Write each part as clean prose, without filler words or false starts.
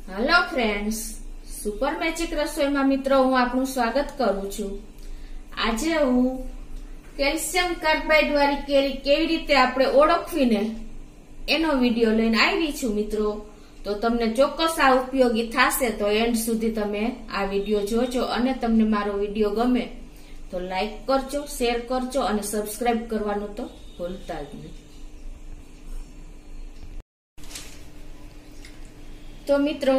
Hello friends, super magic રસોઈમાં મિત્રો હું આપનું સ્વાગત કરું છું। આજે હું કેલ્શિયમ કાર્બાઇડ વાળી કેરી કેવી રીતે આપણે ઓળખવીને એનો વિડીયો લઈને આવી છું મિત્રો। તો તમને ચોક્કસ આ ઉપયોગી થશે, તો એન્ડ સુધી તમે આ વિડીયો જોજો અને તમને મારો વિડીયો ગમે તો લાઈક કરજો, શેર કરજો અને સબસ્ક્રાઇબ કરવાનું તો ભૂલતા જ નહીં। તો મિત્રો,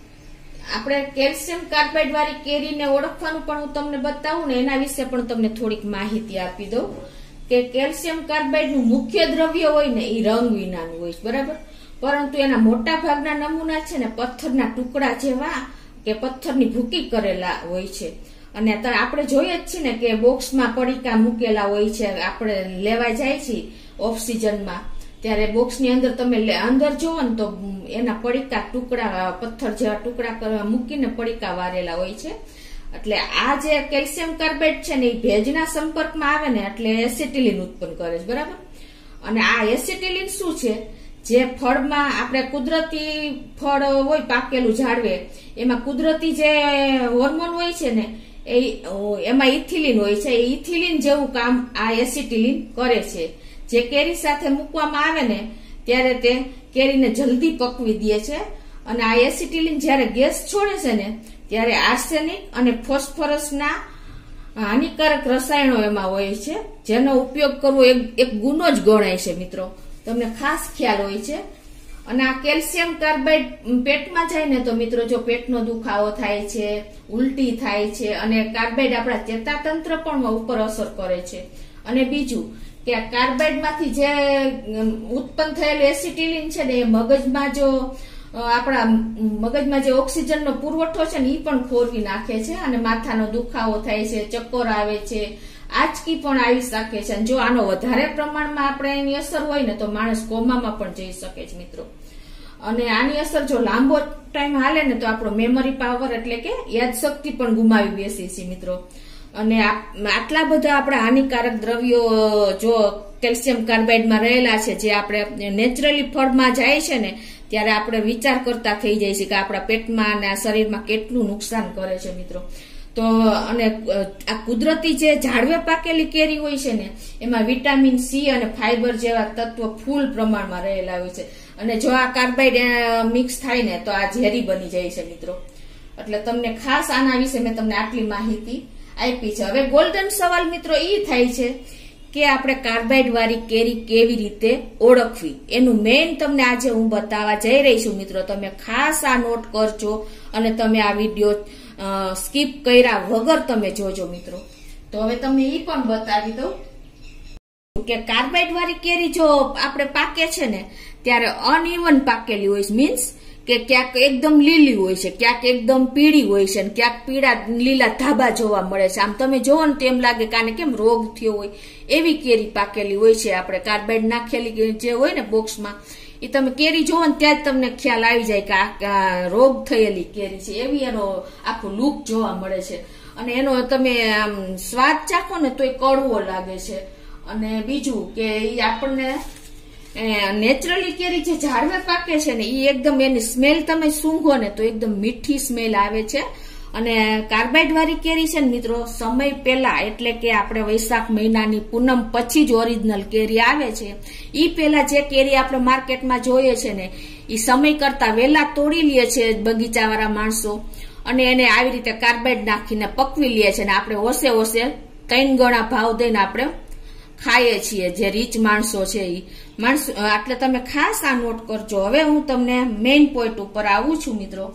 આપણે કેલ્શિયમ કાર્બાઇડ વાળી કેરીને ઓળખવાનું પણ હું તમને બતાવું ને એના વિશે પણ તમને થોડીક માહિતી આપી દઉં કે કેલ્શિયમ કાર્બાઇડ નું મુખ્ય દ્રવ્ય હોય ને એ રંગ વિનાનું હોય, બરાબર। પરંતુ એના મોટા ભાગના નમૂના છે ને પથ્થરના ટુકડા જેવા કે પથ્થરની ભૂકી કરેલા હોય છે। અને આપણે જોઈએ જ છીએ ને કે બોક્સમાં પડીકા મૂકેલા હોય છે, આપણે લેવા જાય છીએ ઓફ સિઝનમાં ત્યારે બોક્સની અંદર તમે અંદર જોવો ને તો એના પડીકા ટુકડા પથ્થર જેવા ટુકડા મૂકીને પડીકા વારેલા હોય છે। એટલે આ જે કેલ્શિયમ કાર્બાઇડ છે ને એ ભેજના સંપર્કમાં આવે ને એટલે એસિટિલિન ઉત્પન્ન કરે છે, બરાબર। અને આ એસિટિલિન શું છે, જે ફળમાં આપણે કુદરતી ફળ હોય પાકેલું ઝાડવે એમાં કુદરતી જે હોર્મોન હોય છે ને એમાં ઇથિલિન હોય છે, એ ઇથિલિન જેવું કામ આ એસિટિલિન કરે છે। જે કેરી સાથે મૂકવામાં આવે ને ત્યારે તે કેરીને જલ્દી પકવી દે છે। અને આ એસિટિલિન જ્યારે ગેસ છોડે છે ને ત્યારે આર્સેનિક અને ફોસ્ફરસના હાનિકારક રસાયણો એમાં હોય છે, જેનો ઉપયોગ કરવો એક ગુનો જ ગણાય છે મિત્રો, તમને ખાસ ખ્યાલ હોય છે। અને આ કેલ્શિયમ કાર્બાઇડ પેટમાં જાય ને તો મિત્રો જો પેટનો દુખાવો થાય છે, ઉલટી થાય છે અને કાર્બાઇડ આપણા ચેતાતંત્ર પણ ઉપર અસર કરે છે। અને બીજું કે આ કાર્બાઇડ માંથી જે ઉત્પન્ન થયેલું એસિટિલિન છે ને એ મગજમાં જો આપણા મગજમાં જે ઓક્સિજનનો પુરવઠો છે ને એ પણ ખોરવી નાખે છે અને માથાનો દુખાવો થાય છે, ચક્કર આવે છે, આંચકી પણ આવી શકે છે। જો આનો વધારે પ્રમાણમાં આપણે એની અસર હોય ને તો માણસ કોમામાં પણ જઈ શકે છે મિત્રો। અને આની અસર જો લાંબો ટાઈમ હાલે ને તો આપણો મેમરી પાવર એટલે કે યાદશક્તિ પણ ગુમાવી બેસી છે મિત્રો। અને આટલા બધા આપણા હાનિકારક દ્રવ્યો જો કેલ્શિયમ કાર્બાઇડમાં રહેલા છે, જે આપણે નેચરલી ફળમાં જાય છે ને ત્યારે આપણે વિચાર કરતા થઈ જાય છે કે આપણા પેટમાં અને આ શરીરમાં કેટલું નુકસાન કરે છે મિત્રો। તો અને આ કુદરતી જે ઝાડવે પાકેલી કેરી હોય છે ને એમાં વિટામિન સી અને ફાઈબર જેવા તત્વો ફૂલ પ્રમાણમાં રહેલા હોય છે, અને જો આ કાર્બાઇડ મિક્સ થાય ને તો આ ઝેરી બની જાય છે મિત્રો। એટલે તમને ખાસ આના વિશે મેં તમને આટલી માહિતી આપી છે। હવે ગોલ્ડન સવાલ મિત્રો એ થાય છે કે આપણે કાર્બાઇડ વાળી કેરી કેવી રીતે ઓળખવી, એનું મેઇન તમને આજે હું બતાવવા જઈ રહી છું મિત્રો। તમે ખાસ આ નોટ કરજો અને તમે આ વિડીયો સ્કીપ કર્યા વગર તમે જોજો મિત્રો। તો હવે તમને એ પણ બતાવી દઉં કે કાર્બાઇડ વાળી કેરી જો આપણે પાકે છે ને ત્યારે અનઇવન પાકેલી હોય છે, મીન્સ કે ક્યાંક એકદમ લીલી હોય છે, ક્યાંક એકદમ પીળી હોય છે, ક્યાંક પીળા લીલા ધાબા જોવા મળે છે। આમ તમે જોવો ને તેમ લાગે કે આને કેમ રોગ થયો હોય એવી કેરી પાકેલી હોય છે। આપણે કાર્બાઇડ નાખેલી જે હોય ને બોક્સમાં એ તમે કેરી જોવો ને ત્યાં જ તમને ખ્યાલ આવી જાય કે આ રોગ થયેલી કેરી છે, એવી એનો આખો લુક જોવા મળે છે। અને એનો તમે આમ સ્વાદ ચાખો ને તો એ કડવો લાગે છે। અને બીજું કે એ આપણને નેચરલી કેરી જે ઝાડવે પાકે છે ને એ એકદમ એની સ્મેલ તમે સૂંઘો ને તો એકદમ મીઠી સ્મેલ આવે છે। અને કાર્બાઇડ વાળી કેરી છે ને મિત્રો સમય પહેલા એટલે કે આપણે વૈશાખ મહિનાની પૂનમ પછી જ ઓરિજિનલ કેરી આવે છે, એ પહેલા જે કેરી આપણે માર્કેટમાં જોઈએ છે ને એ સમય કરતા વહેલા તોડી લે છે બગીચાવાળા માણસો, અને એને આવી રીતે કાર્બાઇડ નાખીને પકવી લે છે, ને આપણે ઓસે 3 ગણા ભાવ દઈને આપણે ખાઈએ છીએ જે રીચ માણસો છે એ માણસો। એટલે તમે ખાસ આ નોટ કરજો। હવે હું તમને મેઇન પોઈન્ટ ઉપર આવું છું મિત્રો।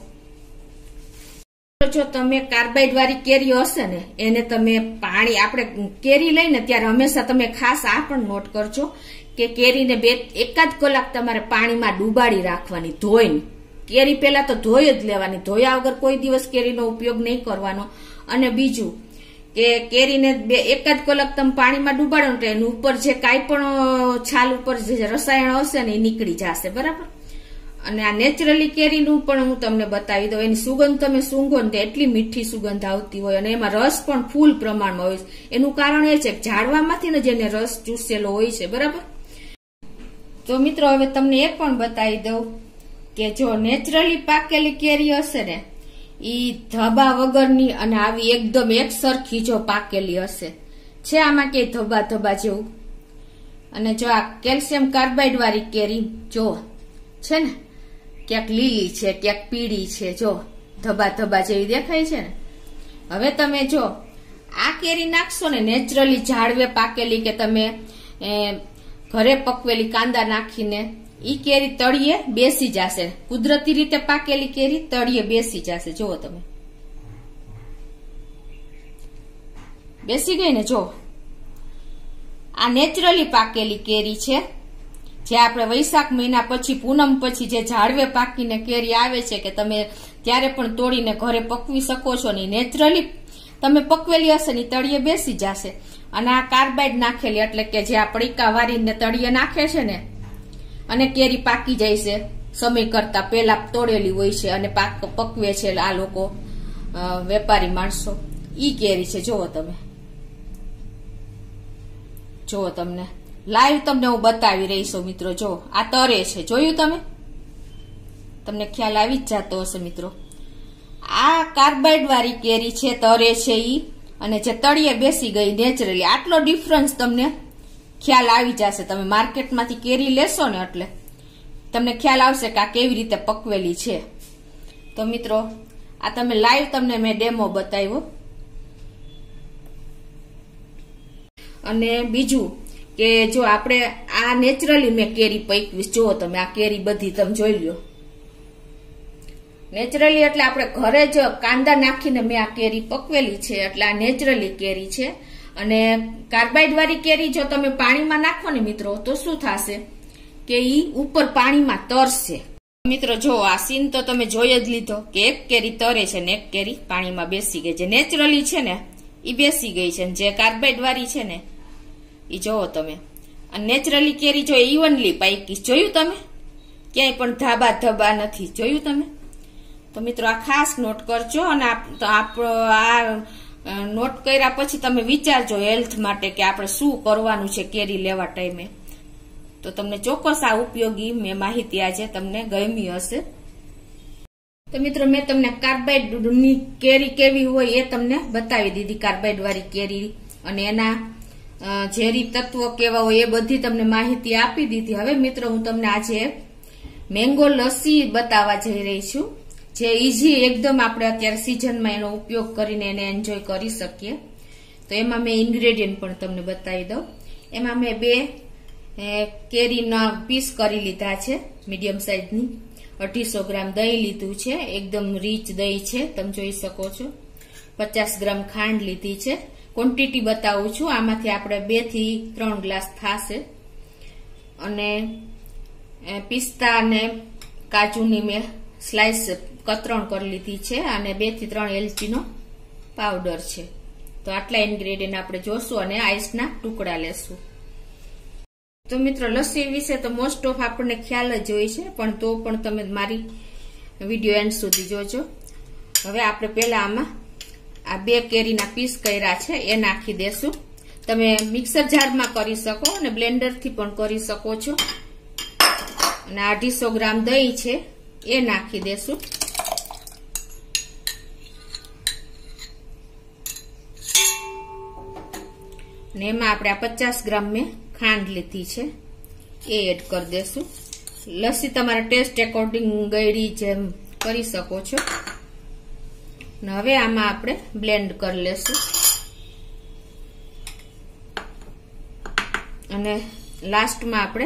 જો તમે કાર્બાઇડ વાળી કેરી હશે ને એને તમે પાણી આપણે કેરી લઈને ત્યારે હંમેશા તમે ખાસ આ પણ નોટ કરજો કે કેરીને એકાદ કલાક તમારે પાણીમાં ડુબાડી રાખવાની, ધોઈને। કેરી પહેલા તો ધોઈ જ લેવાની, ધોયા વગર કોઈ દિવસ કેરીનો ઉપયોગ નહીં કરવાનો। અને બીજું કે કેરીને એકાદ કલાક તમે પાણીમાં ડુબાડો ને એની ઉપર જે કાંઈ પણ છાલ ઉપર જે રસાયણ હશે ને એ નીકળી જશે, બરાબર। અને આ નેચરલી કેરીનું પણ હું તમને બતાવી દઉં, એની સુગંધ તમે સૂંઘો ને એટલી મીઠી સુગંધ આવતી હોય અને એમાં રસ પણ ફૂલ પ્રમાણમાં હોય। એનું કારણ એ છે કે ઝાડવામાંથી ને જેને રસ ચૂસેલો હોય છે, બરાબર। તો મિત્રો હવે તમને એ પણ બતાવી દઉં કે જો નેચરલી પાકેલી કેરી હશે ને ઈ ધબા વગરની અને આવી એકદમ એક સરખી જો પાકેલી હશે, છે આમાં કે ધબા ધબા જેવું. અને જો આ કેલ્શિયમ કાર્બાઇડ વાળી કેરી જો છે ને ક્યાંક લીલી છે ક્યાંક પીળી છે, જો ધબા ધબા જેવી દેખાય છે ને. હવે તમે જો આ કેરી નાખશો ને નેચરલી ઝાડવે પાકેલી કે તમે ઘરે પકવેલી કાંદા નાખીને, ઈ કેરી તળિયે બેસી જશે. કુદરતી રીતે પાકેલી કેરી તળિયે બેસી જશે. જુઓ તમે બેસી ગઈ ને. જો આ નેચરલી પાકેલી કેરી છે, જે આપણે વૈશાખ મહિના પછી પૂનમ પછી જે ઝાડવે પાકીને કેરી આવે છે કે તમે ત્યારે પણ તોડીને ઘરે પકવી શકો છો ને. નેચરલી તમે પકવેલી હશે ને તળિયે બેસી જશે. અને આ કાર્બાઇડ નાખેલી એટલે કે જે આ પડીકા વારીને તળિયે નાખે છે ને અને કેરી પાકી જાય છે સમય કરતા પેલા તોડેલી હોય છે અને પકવે છે આ લોકો વેપારી માણસો, ઈ કેરી છે. જુઓ તમે, જુઓ તમને લાઈવ તમને હું બતાવી રહી છું મિત્રો. જો આ તરે છે, જોયું તમે? તમને ખ્યાલ આવી જ જતો હશે મિત્રો. આ કાર્બાઇડ વાળી કેરી છે, તરે છે ઈ, અને જે તળિયે બેસી ગઈ નેચરલી. આટલો ડિફરન્સ તમને ખ્યાલ આવી જશે. તમે માર્કેટમાંથી કેરી લેશો ને એટલે તમને ખ્યાલ આવશે કે આ કેવી રીતે પકવેલી છે. તો મિત્રો આ તમે લાઈવ તમને મેં ડેમો બતાવ્યો. અને બીજું કે જો આપણે આ નેચરલી મેં કેરી પકવી, જુઓ તમે આ કેરી બધી તમે જોઈ લ્યો. નેચરલી એટલે આપણે ઘરે જ કાંદા નાખીને મેં આ કેરી પકવેલી છે, એટલે આ નેચરલી કેરી છે. અને કાર્બાઇડ વાળી કેરી જો તમે પાણીમાં નાખો ને મિત્રો તો શું થશે કે ઈ ઉપર પાણીમાં તરશે. મિત્રો જો આ સીન તો તમે જોઈ જ લીધો કે એક કેરી તરે છે ને એક કેરી પાણીમાં બેસી ગઈ. જે નેચરલી છે ને ઈ બેસી ગઈ છે, જે કાર્બાઇડ વાળી છે ને ઈ જોવો તમે. અને નેચરલી કેરી જો ઇવનલી પાકી, જોયું તમે? ક્યાંય પણ ધાબા ધબા નથી, જોયું તમે? તો મિત્રો આ ખાસ નોટ કરજો. અને આ નોટ કર્યા પછી તમે વિચારજો હેલ્થ માટે કે આપણે શું કરવાનું છે કેરી લેવા ટાઈમે. તો તમને ચોક્કસ આ ઉપયોગી મેં માહિતી આજે તમને ગમી હશે. તો મિત્રો મેં તમને કાર્બાઇડ ની કેરી કેવી હોય એ તમને બતાવી દીધી, કાર્બાઇડ વાળી કેરી અને એના ઝેરી તત્વો કેવા હોય એ બધી તમને માહિતી આપી દીધી. હવે મિત્રો હું તમને આજે મેંગો લસ્સી બતાવવા જઈ રહી છું, જે ઈઝી એકદમ આપણે અત્યારે સિઝનમાં એનો ઉપયોગ કરીને એને એન્જોય કરી શકીએ. તો એમાં મેં ઇન્ગ્રેડિયન્ટ પણ તમને બતાવી દઉં. એમાં મેં 2 કેરીના પીસ કરી લીધા છે મીડિયમ સાઈઝની. 250 ગ્રામ દહીં લીધું છે, એકદમ રીચ દહીં છે, તમે જોઈ શકો છો. 50 ગ્રામ ખાંડ લીધી છે. ક્વોન્ટિટી બતાવું છું, આમાંથી આપણે 2 થી 3 ગ્લાસ થશે. અને પિસ્તા અને કાજુની મેં સ્લાઇસ કતરણ કરી લીધી છે અને 2 થી 3 એલચીનો પાવડર છે. તો આટલા ઇન્ગ્રેડિયન્ટ આપણે જોશું અને આઈસના ટુકડા લેશું. તો મિત્રો લસ્સી વિશે તો મોસ્ટ ઓફ આપણને ખ્યાલ જ હોય છે, પણ તો પણ તમે મારી વિડીયો એન્ડ સુધી જોજો. હવે આપણે પહેલા આમાં આ 2 કેરીના પીસ કર્યા છે એ નાખી દેશું. તમે મિક્સર જારમાં કરી શકો અને બ્લેન્ડરથી પણ કરી શકો છો. અને 250 ગ્રામ દહીં છે એ નાખી દેશું. અને એમાં આપણે આ 50 ગ્રામ મેં ખાંડ લીધી છે એ એડ કરી દેશું. લસ્સી તમારા ટેસ્ટ એકોર્ડિંગ ગળી જેમ કરી શકો છો. અને હવે આમાં આપણે બ્લેન્ડ કરી લેશું. અને લાસ્ટમાં આપણે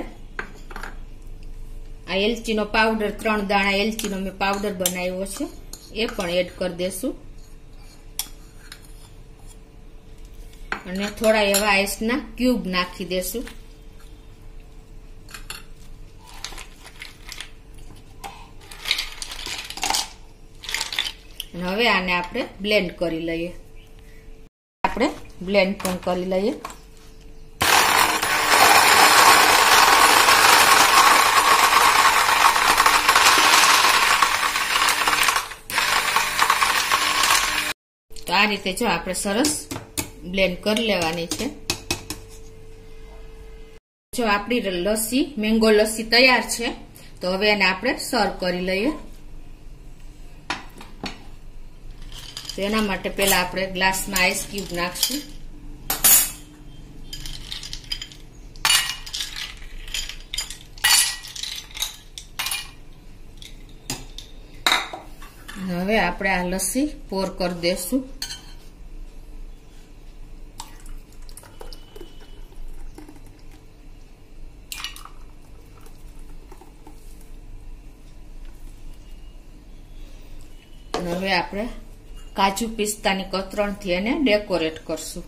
આ એલચીનો પાવડર 3 દાણા એલચીનો મેં પાવડર બનાવ્યો છે એ પણ એડ કરી દેશું. અને થોડા એવા આઈસના ક્યુબ નાખી દેશું. અને હવે આને આપણે બ્લેન્ડ કરી લઈએ. આપણે બ્લેન્ડ પણ કરી લઈએ. તો આ રીતે જો આપણે સરસ બ્લેન્ડ કરી લેવાની છે. જો આપણી લસ્સી મેંગો લસ્સી તૈયાર છે. તો હવે એને આપણે સર્વ કરી લઈએ. તો એના માટે પહેલા આપણે ગ્લાસમાં આઈસ ક્યુબ નાખશું. હવે આપણે આ લસ્સી પોર કરી દેશું. હવે આપણે કાજુ પિસ્તાની કતરણથી એને ડેકોરેટ કરશું.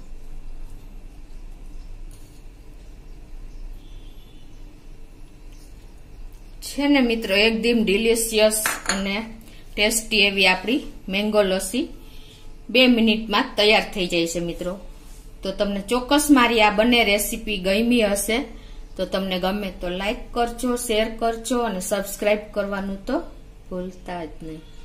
છે ને મિત્રો, એકદમ ડિલિશિયસ અને ટેસ્ટી એવી આપણી મેંગો લસ્સી 2 મિનિટમાં તૈયાર થઈ જાય છે મિત્રો. તો તમને ચોક્કસ મારી આ બંને રેસીપી ગમી હશે. તો તમને ગમે તો લાઈક કરજો, શેર કરજો અને સબસ્ક્રાઇબ કરવાનું તો ભૂલતા જ નહીં.